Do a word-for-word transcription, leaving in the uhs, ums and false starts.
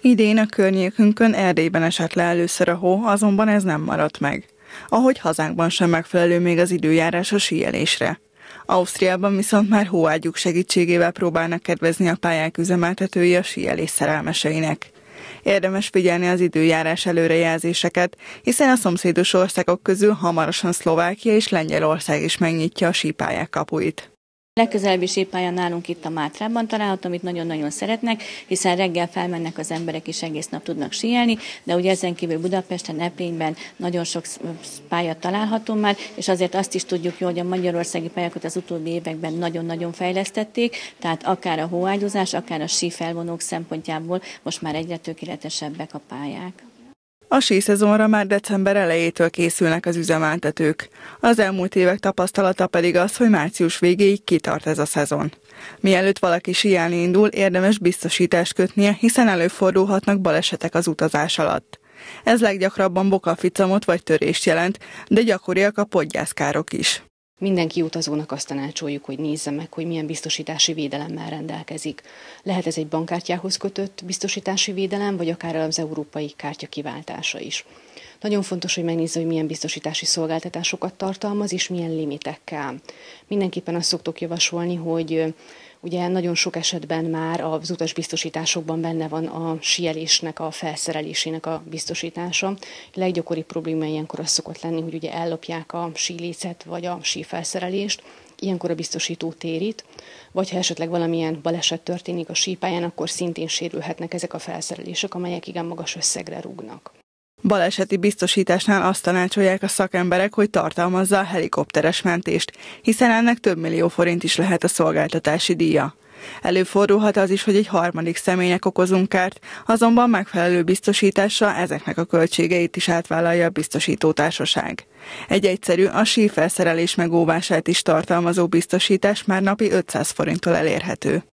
Idén a környékünkön Erdélyben esett le először a hó, azonban ez nem maradt meg. Ahogy hazánkban sem megfelelő még az időjárás a síelésre. Ausztriában viszont már hóágyúk segítségével próbálnak kedvezni a pályák üzemeltetői a síelés szerelmeseinek. Érdemes figyelni az időjárás előrejelzéseket, hiszen a szomszédos országok közül hamarosan Szlovákia és Lengyelország is megnyitja a sípályák kapuit. Legközelebbi sípálya nálunk itt a Mátrában található, amit nagyon-nagyon szeretnek, hiszen reggel felmennek az emberek és egész nap tudnak síelni, de ugye ezen kívül Budapesten, Eplényben nagyon sok pálya található már, és azért azt is tudjuk jól, hogy a magyarországi pályákat az utóbbi években nagyon-nagyon fejlesztették, tehát akár a hóágyúzás, akár a sífelvonók szempontjából most már egyre tökéletesebbek a pályák. A síszezonra már december elejétől készülnek az üzemeltetők. Az elmúlt évek tapasztalata pedig az, hogy március végéig kitart ez a szezon. Mielőtt valaki síelni indul, érdemes biztosítást kötnie, hiszen előfordulhatnak balesetek az utazás alatt. Ez leggyakrabban bokaficamot vagy törést jelent, de gyakoriak a podgyászkárok is. Mindenki utazónak azt tanácsoljuk, hogy nézze meg, hogy milyen biztosítási védelemmel rendelkezik. Lehet ez egy bankkártyához kötött biztosítási védelem, vagy akár az európai kártya kiváltása is. Nagyon fontos, hogy megnézze, hogy milyen biztosítási szolgáltatásokat tartalmaz, és milyen limitekkel. Mindenképpen azt szoktuk javasolni, hogy ugye nagyon sok esetben már az utasbiztosításokban benne van a síelésnek, a felszerelésének a biztosítása. A leggyakoribb probléma ilyenkor az szokott lenni, hogy ugye ellopják a sílécet vagy a sífelszerelést, ilyenkor a biztosító térít, vagy ha esetleg valamilyen baleset történik a sípályán, akkor szintén sérülhetnek ezek a felszerelések, amelyek igen magas összegre rúgnak. Baleseti biztosításnál azt tanácsolják a szakemberek, hogy tartalmazza a helikopteres mentést, hiszen ennek több millió forint is lehet a szolgáltatási díja. Előfordulhat az is, hogy egy harmadik személynek okozunk kárt, azonban megfelelő biztosítással ezeknek a költségeit is átvállalja a biztosítótársaság. Egy egyszerű, a sífelszerelés megóvását is tartalmazó biztosítás már napi ötszáz forinttól elérhető.